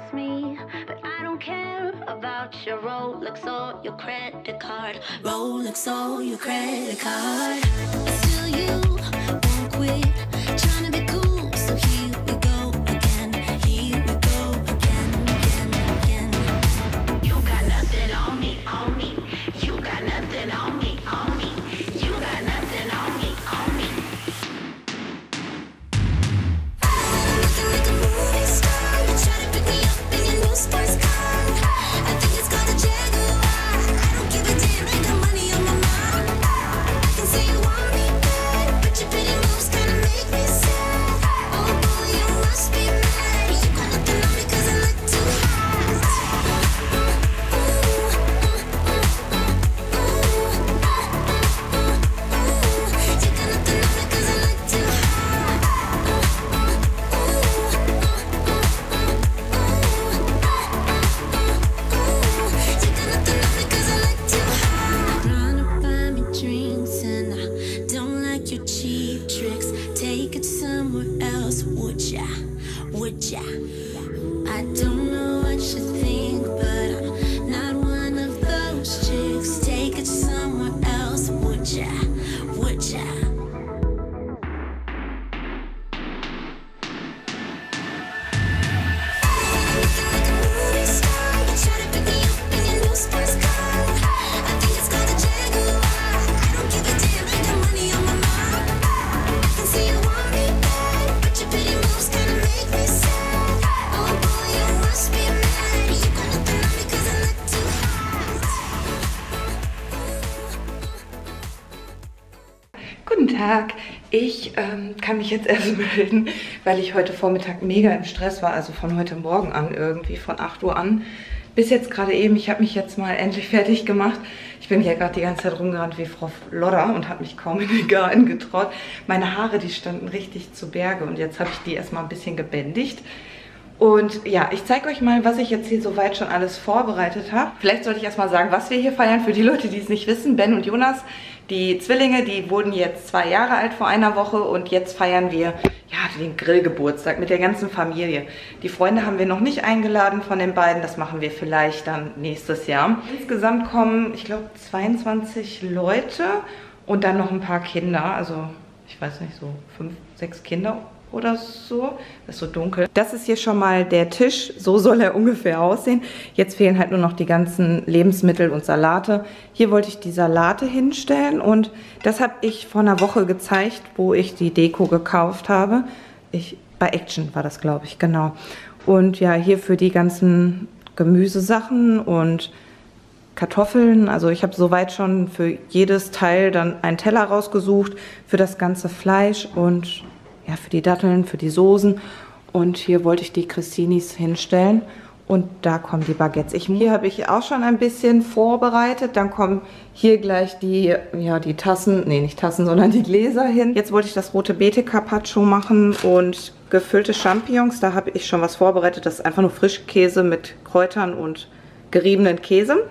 trust me, but I don't care about your Rolex or your credit card. Rolex or your credit card. Still you won't quit trying to be cool, so here we go again. Here we go again, again, again. You got nothing on me, on me. You got nothing on me, on me. You got nothing on me, on me. Looking like a movie star, you try to pick me up in your new sports car. I think it's called a Jaguar. I don't give a damn, I got money on my mind. I can say you want me bad, but your pretty moves kinda make me sad. Oh boy, you must be mad. You got nothing on me 'cause I look too hot. You got nothing on me 'cause I look too hot. You got nothing on me 'cause I look too hot. Trying to buy me drinks and I don't like your cheap tricks. Take it somewhere else, would ya? Would ya? I don't know what you think, but I'm not one of those chicks. Take it somewhere else, would ya? Would ya? Looking like a movie star, you try to pick me up in your new sports car. I think it's called a Jaguar. I don't give a damn, I got money on my mind. I can see you want me bad, but your pretty moves kinda make me sad. Oh boy, you must be mad. You got nothing on me 'cause I look too hot. Guten Tag, ich kann mich jetzt erst melden, weil ich heute Vormittag mega im Stress war, also von heute Morgen an irgendwie, von 8 Uhr an bis jetzt gerade eben. Ich habe mich jetzt mal endlich fertig gemacht. Ich bin ja gerade die ganze Zeit rumgerannt wie Frau Lodder und habe mich kaum in den Garten getraut. Meine Haare, die standen richtig zu Berge und jetzt habe ich die erstmal ein bisschen gebändigt. Und ja, ich zeige euch mal, was ich jetzt hier soweit schon alles vorbereitet habe. Vielleicht sollte ich erstmal sagen, was wir hier feiern, für die Leute, die es nicht wissen. Ben und Jonas, die Zwillinge, die wurden jetzt 2 Jahre alt vor einer Woche und jetzt feiern wir ja den Grillgeburtstag mit der ganzen Familie. Die Freunde haben wir noch nicht eingeladen von den beiden, das machen wir vielleicht dann nächstes Jahr. Insgesamt kommen, ich glaube, 22 Leute und dann noch ein paar Kinder, also ich weiß nicht, so 5, 6 Kinder oder so. Das ist so dunkel. Das ist hier schon mal der Tisch. So soll er ungefähr aussehen. Jetzt fehlen halt nur noch die ganzen Lebensmittel und Salate. Hier wollte ich die Salate hinstellen und das habe ich vor einer Woche gezeigt, wo ich die Deko gekauft habe. Bei Action war das, glaube ich, genau. Und ja, hier für die ganzen Gemüsesachen und Kartoffeln. Also ich habe soweit schon für jedes Teil dann einen Teller rausgesucht, für das ganze Fleisch und ja, für die Datteln, für die Soßen. Und hier wollte ich die Cressinis hinstellen. Und da kommen die Baguettes. Hier habe ich auch schon ein bisschen vorbereitet. Dann kommen hier gleich die Tassen, nee, nicht Tassen, sondern die Gläser hin. Jetzt wollte ich das rote Beete Carpaccio machen und gefüllte Champignons. Da habe ich schon was vorbereitet. Das ist einfach nur Frischkäse mit Kräutern und geriebenen Käse.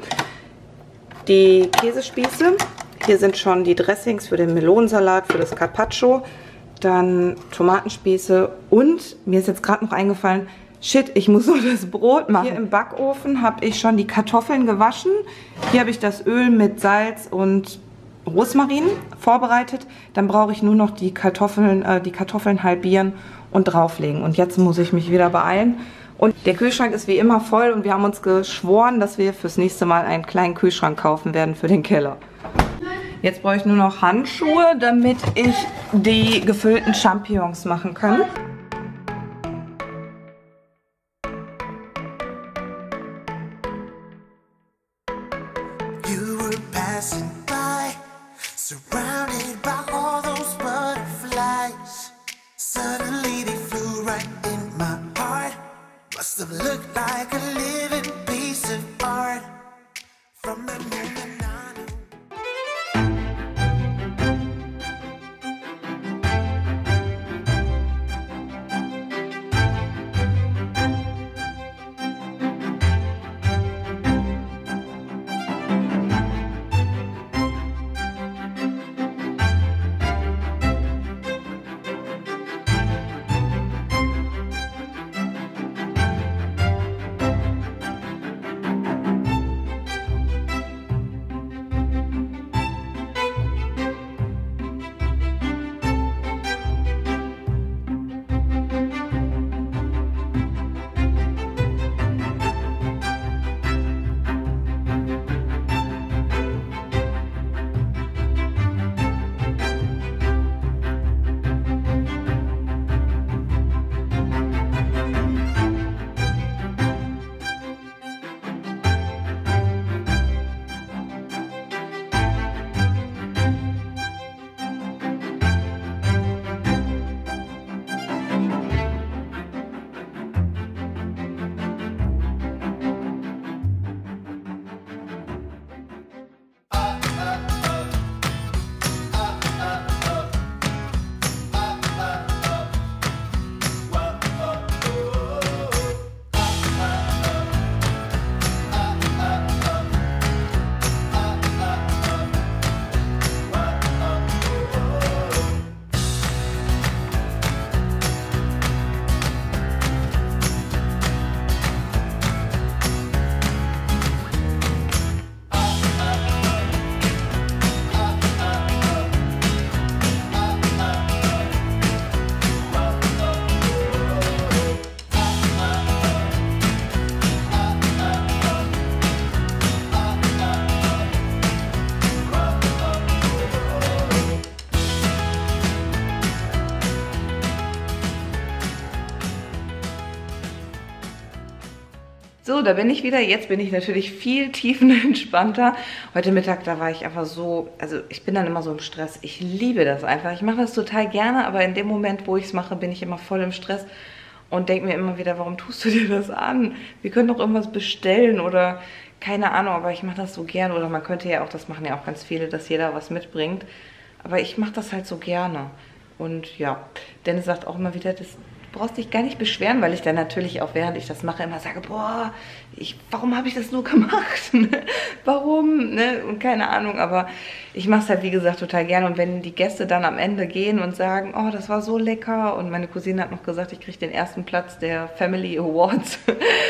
Die Käsespieße. Hier sind schon die Dressings für den Melonensalat, für das Carpaccio. Dann Tomatenspieße und mir ist jetzt gerade noch eingefallen, shit, ich muss noch das Brot machen. Hier im Backofen habe ich schon die Kartoffeln gewaschen. Hier habe ich das Öl mit Salz und Rosmarin vorbereitet. Dann brauche ich nur noch die Kartoffeln halbieren und drauflegen. Und jetzt muss ich mich wieder beeilen. Und der Kühlschrank ist wie immer voll und wir haben uns geschworen, dass wir fürs nächste Mal einen kleinen Kühlschrank kaufen werden für den Keller. Jetzt brauche ich nur noch Handschuhe, damit ich die gefüllten Champignons machen kann. You were passing by, surrounded by all those butterflies. Suddenly they flew right in my heart. Must have looked like a living piece of art. From the moment I knew. So, da bin ich wieder. Jetzt bin ich natürlich viel tiefenentspannter. Heute Mittag, da war ich einfach so, also ich bin dann immer so im Stress. Ich liebe das einfach. Ich mache das total gerne, aber in dem Moment, wo ich es mache, bin ich immer voll im Stress und denke mir immer wieder, warum tust du dir das an? Wir können doch irgendwas bestellen oder keine Ahnung, aber ich mache das so gerne. Oder man könnte ja auch, das machen ja auch ganz viele, dass jeder was mitbringt. Aber ich mache das halt so gerne. Und ja, Dennis sagt auch immer wieder, du brauchst dich gar nicht beschweren, weil ich dann natürlich auch, während ich das mache, immer sage, boah, warum habe ich das nur gemacht? Warum? Ne? Und keine Ahnung, aber ich mache es halt, wie gesagt, total gerne. Und wenn die Gäste dann am Ende gehen und sagen, oh, das war so lecker. Und meine Cousine hat noch gesagt, ich kriege den ersten Platz der Family Awards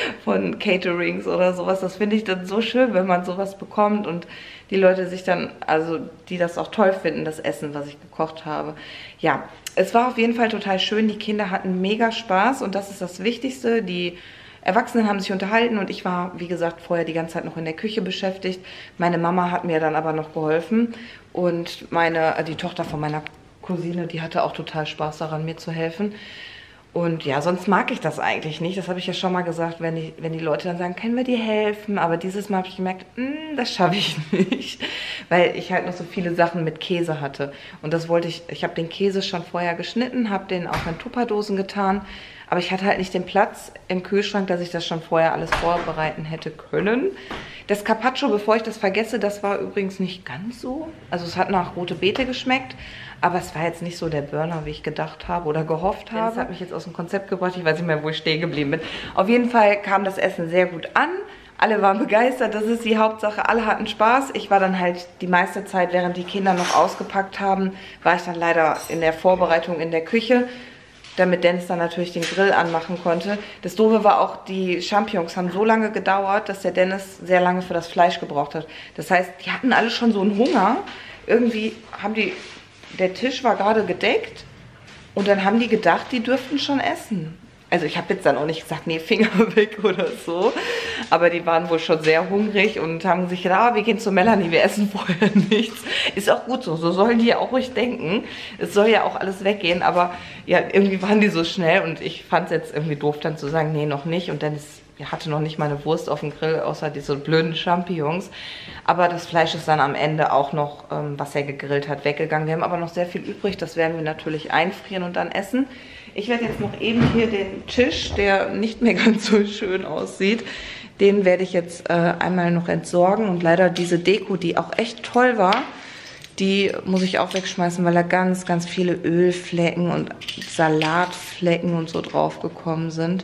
von Caterings oder sowas. Das finde ich dann so schön, wenn man sowas bekommt und die Leute sich dann, also die das auch toll finden, das Essen, was ich gekocht habe. Ja, es war auf jeden Fall total schön. Die Kinder hatten mega Spaß und das ist das Wichtigste. Die Erwachsenen haben sich unterhalten und ich war, wie gesagt, vorher die ganze Zeit noch in der Küche beschäftigt. Meine Mama hat mir dann aber noch geholfen und die Tochter von meiner Cousine, die hatte auch total Spaß daran, mir zu helfen. Und ja, sonst mag ich das eigentlich nicht. Das habe ich ja schon mal gesagt, wenn die Leute dann sagen, können wir dir helfen? Aber dieses Mal habe ich gemerkt, das schaffe ich nicht. Weil ich halt noch so viele Sachen mit Käse hatte. Und das wollte ich habe den Käse schon vorher geschnitten, habe den auch in Tupperdosen getan. Aber ich hatte halt nicht den Platz im Kühlschrank, dass ich das schon vorher alles vorbereiten hätte können. Das Carpaccio, bevor ich das vergesse, das war übrigens nicht ganz so. Also es hat nach rote Beete geschmeckt, aber es war jetzt nicht so der Burner, wie ich gedacht habe oder gehofft habe. Das hat mich jetzt aus dem Konzept gebracht, ich weiß nicht mehr, wo ich stehen geblieben bin. Auf jeden Fall kam das Essen sehr gut an. Alle waren begeistert, das ist die Hauptsache, alle hatten Spaß. Ich war dann halt die meiste Zeit, während die Kinder noch ausgepackt haben, war ich dann leider in der Vorbereitung in der Küche, damit Dennis dann natürlich den Grill anmachen konnte. Das Doofe war auch, die Champignons haben so lange gedauert, dass der Dennis sehr lange für das Fleisch gebraucht hat. Das heißt, die hatten alle schon so einen Hunger. Irgendwie der Tisch war gerade gedeckt und dann haben die gedacht, die dürften schon essen. Also ich habe jetzt dann auch nicht gesagt, nee, Finger weg oder so. Aber die waren wohl schon sehr hungrig und haben sich gedacht, wir gehen zu Melanie, wir essen vorher nichts. Ist auch gut so, so sollen die ja auch ruhig denken. Es soll ja auch alles weggehen, aber ja, irgendwie waren die so schnell und ich fand es jetzt irgendwie doof dann zu sagen, nee, noch nicht. Und dann hatte noch nicht mal eine Wurst auf dem Grill, außer diese blöden Champignons. Aber das Fleisch ist dann am Ende auch noch, was er gegrillt hat, weggegangen. Wir haben aber noch sehr viel übrig, das werden wir natürlich einfrieren und dann essen. Ich werde jetzt noch eben hier den Tisch, der nicht mehr ganz so schön aussieht, den werde ich jetzt einmal noch entsorgen. Und leider diese Deko, die auch echt toll war, die muss ich auch wegschmeißen, weil da ganz, ganz viele Ölflecken und Salatflecken und so drauf gekommen sind.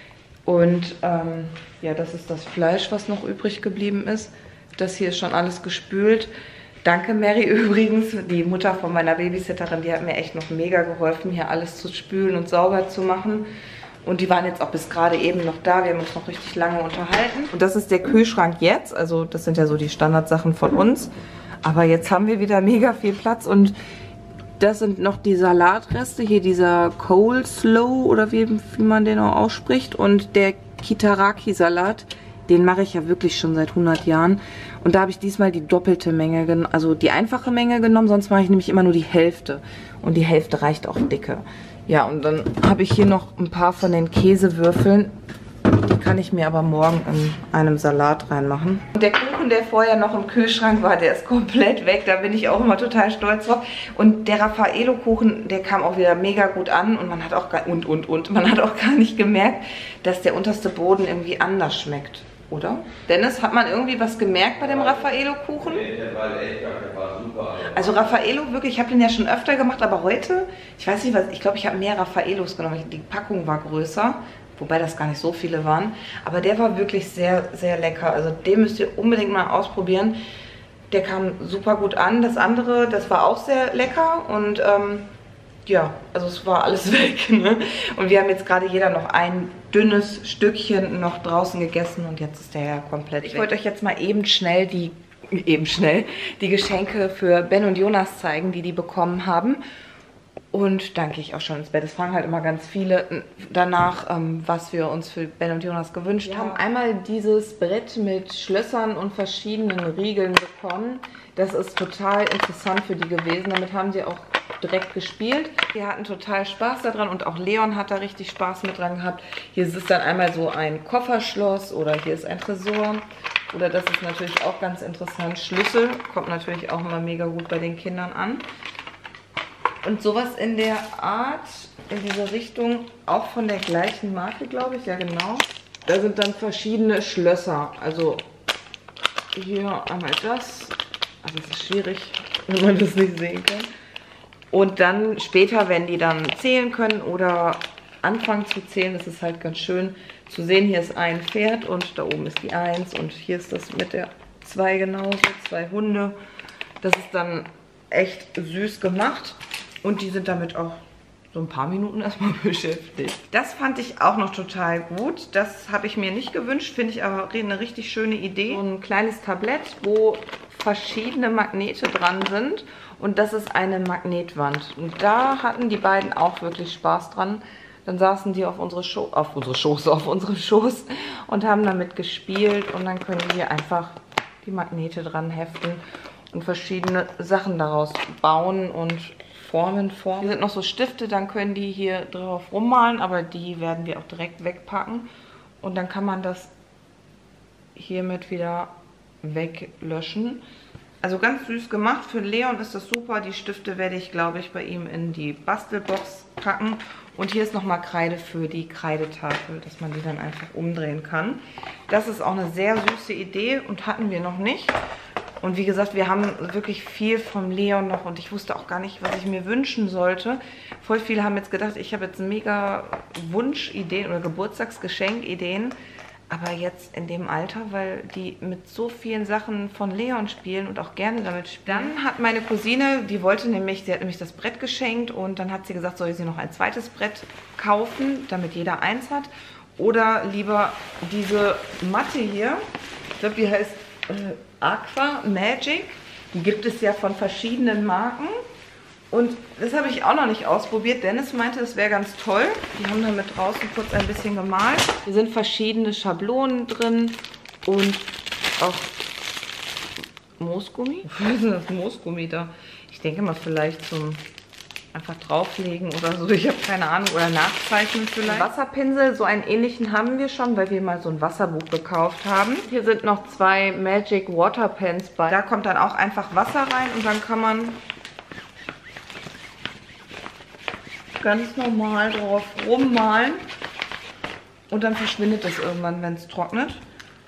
Und ja, das ist das Fleisch, was noch übrig geblieben ist. Das hier ist schon alles gespült. Danke Mary übrigens, die Mutter von meiner Babysitterin, die hat mir echt noch mega geholfen, hier alles zu spülen und sauber zu machen. Und die waren jetzt auch bis gerade eben noch da, wir haben uns noch richtig lange unterhalten. Und das ist der Kühlschrank jetzt, also das sind ja so die Standardsachen von uns. Aber jetzt haben wir wieder mega viel Platz und das sind noch die Salatreste, hier dieser Coleslaw oder wie man den auch ausspricht. Und der Kitaraki-Salat, den mache ich ja wirklich schon seit 100 Jahren. Und da habe ich diesmal die doppelte Menge genommen, also die einfache Menge genommen. Sonst mache ich nämlich immer nur die Hälfte. Und die Hälfte reicht auch dicke. Ja, und dann habe ich hier noch ein paar von den Käsewürfeln. Die kann ich mir aber morgen in einem Salat reinmachen. Und der Kuchen, der vorher noch im Kühlschrank war, der ist komplett weg. Da bin ich auch immer total stolz drauf. Und der Raffaello-Kuchen, der kam auch wieder mega gut an. Und man hat auch man hat auch gar nicht gemerkt, dass der unterste Boden irgendwie anders schmeckt. Oder? Dennis, hat man irgendwie was gemerkt bei dem Raffaello-Kuchen? Nee, der war echt gar, der war super. Also Raffaello, wirklich, ich habe den ja schon öfter gemacht, aber heute, ich weiß nicht was, ich glaube, ich habe mehr Raffaellos genommen. Die Packung war größer, wobei das gar nicht so viele waren. Aber der war wirklich sehr, sehr lecker. Also den müsst ihr unbedingt mal ausprobieren. Der kam super gut an. Das andere, das war auch sehr lecker und ja, also es war alles weg, ne? Und wir haben jetzt gerade jeder noch ein dünnes Stückchen noch draußen gegessen und jetzt ist der ja komplett weg. Ich wollte euch jetzt mal eben schnell die Geschenke für Ben und Jonas zeigen, die bekommen haben. Und dann gehe ich auch schon ins Bett. Es fragen halt immer ganz viele danach, was wir uns für Ben und Jonas gewünscht haben. Einmal dieses Brett mit Schlössern und verschiedenen Riegeln bekommen. Das ist total interessant für die gewesen. Damit haben sie auch direkt gespielt. Wir hatten total Spaß daran und auch Leon hat da richtig Spaß mit dran gehabt. Hier ist es dann einmal so ein Kofferschloss oder hier ist ein Tresor. Oder das ist natürlich auch ganz interessant, Schlüssel. Kommt natürlich auch immer mega gut bei den Kindern an. Und sowas in der Art, in diese Richtung, auch von der gleichen Marke, glaube ich. Ja, genau. Da sind dann verschiedene Schlösser. Also hier einmal das. Also es ist schwierig, wenn man das nicht sehen kann. Und dann später, wenn die dann zählen können oder anfangen zu zählen, ist es halt ganz schön zu sehen. Hier ist ein Pferd und da oben ist die 1 und hier ist das mit der 2 genauso, 2 Hunde. Das ist dann echt süß gemacht und die sind damit auch so ein paar Minuten erstmal beschäftigt. Das fand ich auch noch total gut. Das habe ich mir nicht gewünscht, finde ich aber eine richtig schöne Idee. So ein kleines Tablett, wo verschiedene Magnete dran sind und das ist eine Magnetwand. Und da hatten die beiden auch wirklich Spaß dran. Dann saßen die auf unserem Schoß und haben damit gespielt und dann können wir einfach die Magnete dran heften und verschiedene Sachen daraus bauen und Formen. Hier sind noch so Stifte, dann können die hier drauf rummalen, aber die werden wir auch direkt wegpacken. Und dann kann man das hiermit wieder weglöschen. Also ganz süß gemacht. Für Leon ist das super. Die Stifte werde ich, glaube ich, bei ihm in die Bastelbox packen. Und hier ist nochmal Kreide für die Kreidetafel, dass man die dann einfach umdrehen kann. Das ist auch eine sehr süße Idee und hatten wir noch nicht. Und wie gesagt, wir haben wirklich viel vom Leon noch und ich wusste auch gar nicht, was ich mir wünschen sollte. Voll viele haben jetzt gedacht, ich habe jetzt mega Wunschideen oder Geburtstagsgeschenkideen. Aber jetzt in dem Alter, weil die mit so vielen Sachen von Leon spielen und auch gerne damit spielen. Dann hat meine Cousine, sie hat nämlich das Brett geschenkt und dann hat sie gesagt, soll ich sie noch ein zweites Brett kaufen, damit jeder eins hat. Oder lieber diese Matte hier, ich glaube, die heißt Aqua Magic. Die gibt es ja von verschiedenen Marken. Und das habe ich auch noch nicht ausprobiert. Dennis meinte, das wäre ganz toll. Die haben damit draußen kurz ein bisschen gemalt. Hier sind verschiedene Schablonen drin und auch Moosgummi. Wo ist denn das Moosgummi da? Ich denke mal vielleicht zum einfach drauflegen oder so. Ich habe keine Ahnung. Oder nachzeichnen vielleicht. Wasserpinsel, so einen ähnlichen haben wir schon, weil wir mal so ein Wasserbuch gekauft haben. Hier sind noch 2 Magic Water Pens bei. Da kommt dann auch einfach Wasser rein und dann kann man ganz normal drauf rummalen und dann verschwindet es irgendwann, wenn es trocknet.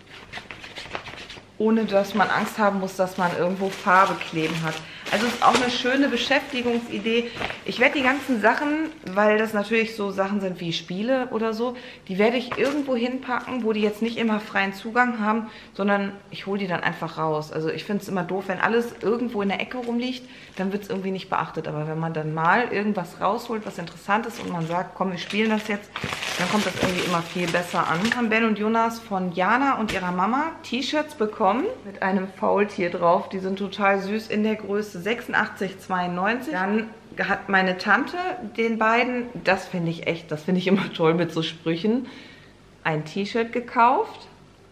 Ohne dass man Angst haben muss, dass man irgendwo Farbe kleben hat. Also ist auch eine schöne Beschäftigungsidee. Ich werde die ganzen Sachen, weil das natürlich so Sachen sind wie Spiele oder so, die werde ich irgendwo hinpacken, wo die jetzt nicht immer freien Zugang haben, sondern ich hole die dann einfach raus. Also ich finde es immer doof, wenn alles irgendwo in der Ecke rumliegt, dann wird es irgendwie nicht beachtet. Aber wenn man dann mal irgendwas rausholt, was interessant ist und man sagt, komm, wir spielen das jetzt, dann kommt das irgendwie immer viel besser an. Haben Ben und Jonas von Jana und ihrer Mama T-Shirts bekommen mit einem Faultier drauf. Die sind total süß in der Größe 86,92. Dann hat meine Tante den beiden, das finde ich immer toll mit so Sprüchen, ein T-Shirt gekauft.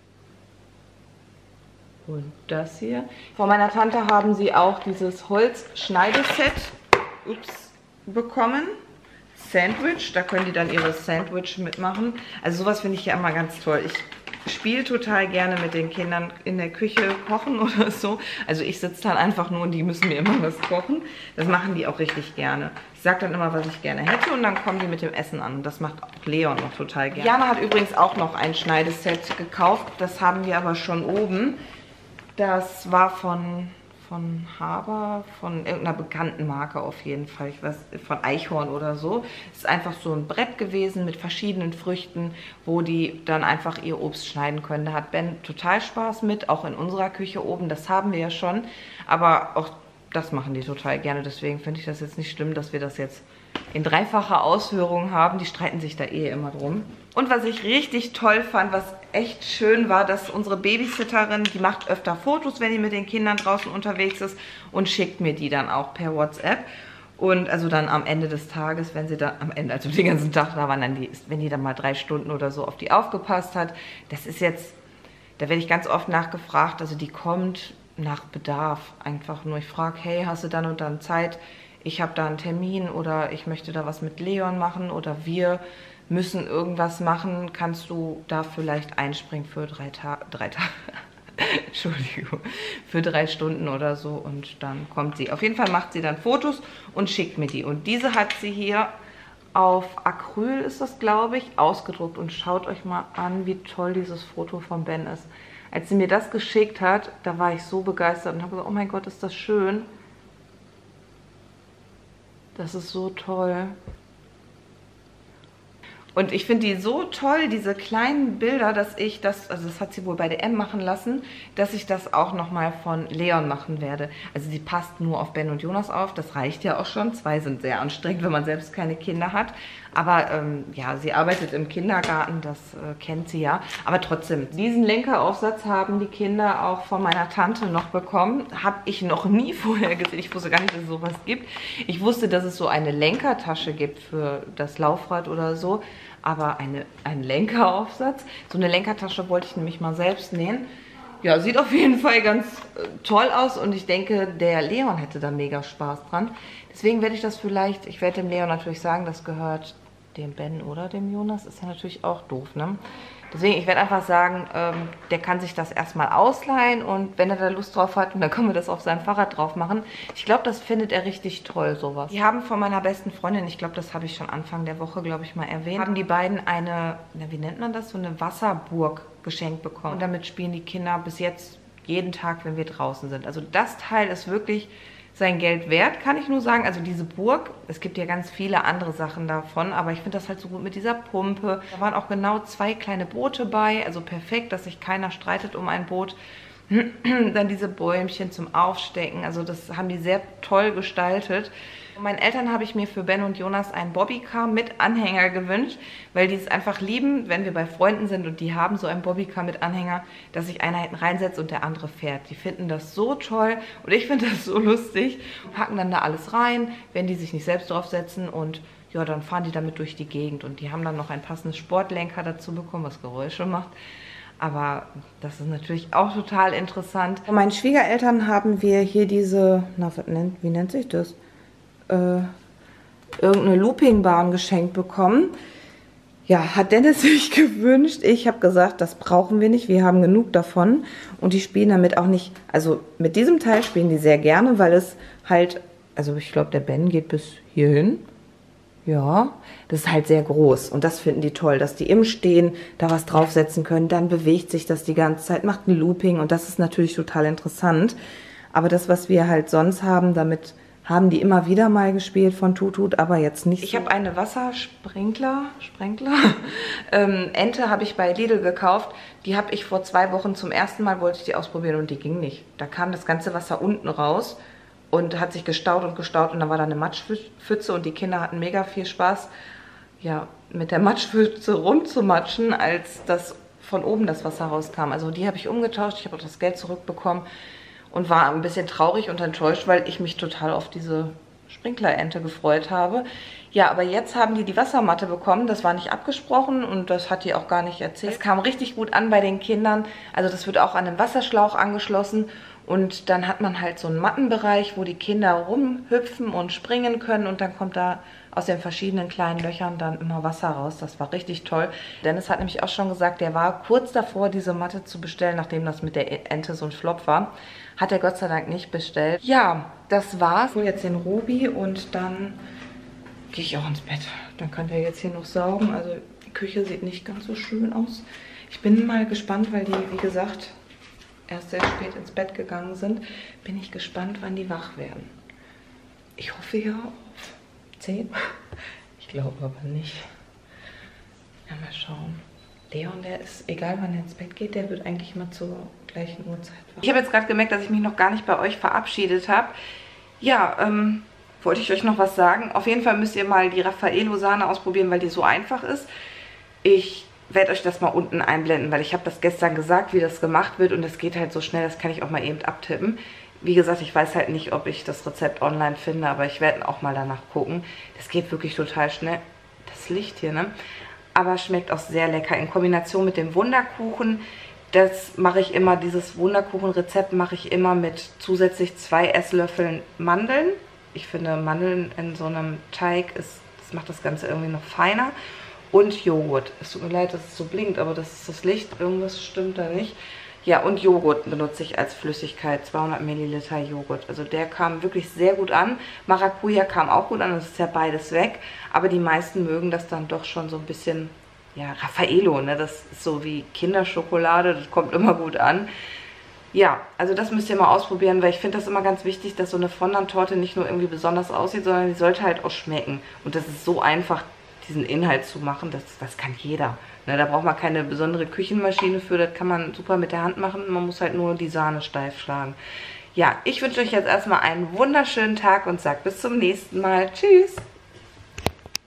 Und das hier. Von meiner Tante haben sie auch dieses Holzschneideset bekommen. Sandwich, da können die dann ihre Sandwich mitmachen. Also sowas finde ich ja immer ganz toll. Ich spiele total gerne mit den Kindern in der Küche kochen oder so. Also ich sitze dann einfach nur und die müssen mir immer was kochen. Das machen die auch richtig gerne. Ich sage dann immer, was ich gerne hätte und dann kommen die mit dem Essen an. Und das macht auch Leon noch total gerne. Jana hat übrigens auch noch ein Schneideset gekauft. Das haben wir aber schon oben. Das war von Haber, von irgendeiner bekannten Marke auf jeden Fall, ich weiß, von Eichhorn oder so. Es ist einfach so ein Brett gewesen mit verschiedenen Früchten, wo die dann einfach ihr Obst schneiden können. Da hat Ben total Spaß mit, auch in unserer Küche oben, das haben wir ja schon, aber auch das machen die total gerne, deswegen finde ich das jetzt nicht schlimm, dass wir das jetzt in dreifacher Ausführung haben. Die streiten sich da eh immer drum. Und was ich richtig toll fand, was echt schön war, dass unsere Babysitterin, die macht öfter Fotos, wenn die mit den Kindern draußen unterwegs ist und schickt mir die dann auch per WhatsApp. Und also dann am Ende des Tages, wenn sie dann am Ende, also den ganzen Tag da waren, wenn die dann mal 3 Stunden oder so auf die aufgepasst hat, das ist jetzt, da werde ich ganz oft nachgefragt, also die kommt nach Bedarf einfach nur. Ich frage, hey, hast du dann und dann Zeit? ich habe da einen Termin oder ich möchte da was mit Leon machen oder wir müssen irgendwas machen, kannst du da vielleicht einspringen für 3 Tage, Entschuldigung, für 3 Stunden oder so und dann kommt sie. Auf jeden Fall macht sie dann Fotos und schickt mir die. Und diese hat sie hier auf Acryl, ist das glaube ich, ausgedruckt. Und schaut euch mal an, wie toll dieses Foto von Ben ist. Als sie mir das geschickt hat, da war ich so begeistert und habe gesagt, oh mein Gott, ist das schön. Das ist so toll. Und ich finde die so toll, diese kleinen Bilder, dass ich das, also das hat sie wohl bei DM machen lassen, dass ich das auch nochmal von Leon machen werde. Also sie passt nur auf Ben und Jonas auf, das reicht ja auch schon. 2 sind sehr anstrengend, wenn man selbst keine Kinder hat. Aber ja, sie arbeitet im Kindergarten, das kennt sie ja. Aber trotzdem, diesen Lenkeraufsatz haben die Kinder auch von meiner Tante noch bekommen. Habe ich noch nie vorher gesehen. Ich wusste gar nicht, dass es sowas gibt. Ich wusste, dass es so eine Lenkertasche gibt für das Laufrad oder so. Aber ein Lenkeraufsatz, so eine Lenkertasche wollte ich nämlich mal selbst nähen. Ja, sieht auf jeden Fall ganz toll aus und ich denke, der Leon hätte da mega Spaß dran. Deswegen werde ich das vielleicht, ich werde dem Leon natürlich sagen, das gehört dem Ben oder dem Jonas, ist ja natürlich auch doof, ne? Deswegen, ich werde einfach sagen, der kann sich das erstmal ausleihen und wenn er da Lust drauf hat, dann können wir das auf seinem Fahrrad drauf machen. Ich glaube, das findet er richtig toll, sowas. Die haben von meiner besten Freundin, ich glaube, das habe ich schon Anfang der Woche, glaube ich, mal erwähnt, haben die beiden eine, na, wie nennt man das, so eine Wasserburg geschenkt bekommen. Und damit spielen die Kinder bis jetzt jeden Tag, wenn wir draußen sind. Also das Teil ist wirklich sein Geld wert, kann ich nur sagen. Also diese Burg, es gibt ja ganz viele andere Sachen davon, aber ich finde das halt so gut mit dieser Pumpe. Da waren auch genau 2 kleine Boote bei, also perfekt, dass sich keiner streitet um ein Boot. Dann diese Bäumchen zum Aufstecken, also das haben die sehr toll gestaltet. Von meinen Eltern habe ich mir für Ben und Jonas einen Bobbycar mit Anhänger gewünscht, weil die es einfach lieben, wenn wir bei Freunden sind und die haben so einen Bobbycar mit Anhänger, dass sich einer hinten reinsetzt und der andere fährt. Die finden das so toll und ich finde das so lustig und packen dann da alles rein, wenn die sich nicht selbst draufsetzen und ja, dann fahren die damit durch die Gegend und die haben dann noch ein passendes Sportlenker dazu bekommen, was Geräusche macht. Aber das ist natürlich auch total interessant. Von meinen Schwiegereltern haben wir hier diese, na, wie nennt sich das? Irgendeine Loopingbahn geschenkt bekommen. Ja, hat Dennis sich gewünscht. Ich habe gesagt, das brauchen wir nicht. Wir haben genug davon. Und die spielen damit auch nicht, also mit diesem Teil spielen die sehr gerne, weil es halt, also ich glaube, der Ben geht bis hierhin. Ja, das ist halt sehr groß und das finden die toll, dass die im Stehen da was draufsetzen können. Dann bewegt sich das die ganze Zeit, macht ein Looping und das ist natürlich total interessant. Aber das, was wir halt sonst haben, damit haben die immer wieder mal gespielt von Tutut, aber jetzt nicht. Ich habe eine Wassersprenkler, Ente habe ich bei Lidl gekauft. Die habe ich vor 2 Wochen zum ersten Mal, wollte ich die ausprobieren und die ging nicht. Da kam das ganze Wasser unten raus. Und hat sich gestaut und dann war da eine Matschpfütze und die Kinder hatten mega viel Spaß, ja, mit der Matschpfütze rumzumatschen, als das von oben das Wasser rauskam. Also die habe ich umgetauscht, ich habe auch das Geld zurückbekommen und war ein bisschen traurig und enttäuscht, weil ich mich total auf diese Sprinklerente gefreut habe. Ja, aber jetzt haben die Wassermatte bekommen, das war nicht abgesprochen und das hat die auch gar nicht erzählt. Es kam richtig gut an bei den Kindern, also das wird auch an den Wasserschlauch angeschlossen. Und dann hat man halt so einen Mattenbereich, wo die Kinder rumhüpfen und springen können. Und dann kommt da aus den verschiedenen kleinen Löchern dann immer Wasser raus. Das war richtig toll. Dennis hat nämlich auch schon gesagt, der war kurz davor, diese Matte zu bestellen, nachdem das mit der Ente so ein Flop war. Hat er Gott sei Dank nicht bestellt. Ja, das war's. Ich hole jetzt den Robi und dann gehe ich auch ins Bett. Dann könnt ihr jetzt hier noch saugen. Also die Küche sieht nicht ganz so schön aus. Ich bin mal gespannt, weil die, wie gesagt, erst sehr spät ins Bett gegangen sind, bin ich gespannt, wann die wach werden. Ich hoffe ja auf 10. Ich glaube aber nicht. Ja, mal schauen. Leon, der ist, egal wann er ins Bett geht, der wird eigentlich immer zur gleichen Uhrzeit wach. Ich habe jetzt gerade gemerkt, dass ich mich noch gar nicht bei euch verabschiedet habe. Ja, wollte ich euch noch was sagen. Auf jeden Fall müsst ihr mal die Raffaello-Sahne ausprobieren, weil die so einfach ist. Ich werde euch das mal unten einblenden, weil ich habe das gestern gesagt, wie das gemacht wird und es geht halt so schnell, das kann ich auch mal eben abtippen. Wie gesagt, ich weiß halt nicht, ob ich das Rezept online finde, aber ich werde auch mal danach gucken. Das geht wirklich total schnell. Das Licht hier, ne? Aber schmeckt auch sehr lecker in Kombination mit dem Wunderkuchen. Das mache ich immer, dieses Wunderkuchenrezept mache ich immer mit zusätzlich 2 Esslöffeln Mandeln ich finde, Mandeln in so einem Teig, das macht das Ganze irgendwie noch feiner. Und Joghurt. Es tut mir leid, dass es so blinkt, aber das ist das Licht. Irgendwas stimmt da nicht. Ja, und Joghurt benutze ich als Flüssigkeit. 200 Milliliter Joghurt. Also der kam wirklich sehr gut an. Maracuja kam auch gut an. Das ist ja beides weg. Aber die meisten mögen das dann doch schon so ein bisschen, ja, Raffaello, ne? Das ist so wie Kinderschokolade. Das kommt immer gut an. Ja, also das müsst ihr mal ausprobieren, weil ich finde das immer ganz wichtig, dass so eine Fondant-Torte nicht nur irgendwie besonders aussieht, sondern die sollte halt auch schmecken. Und das ist so einfach, diesen Inhalt zu machen, das kann jeder. Ne, da braucht man keine besondere Küchenmaschine für, das kann man super mit der Hand machen. Man muss halt nur die Sahne steif schlagen. Ja, ich wünsche euch jetzt erstmal einen wunderschönen Tag und sage bis zum nächsten Mal. Tschüss!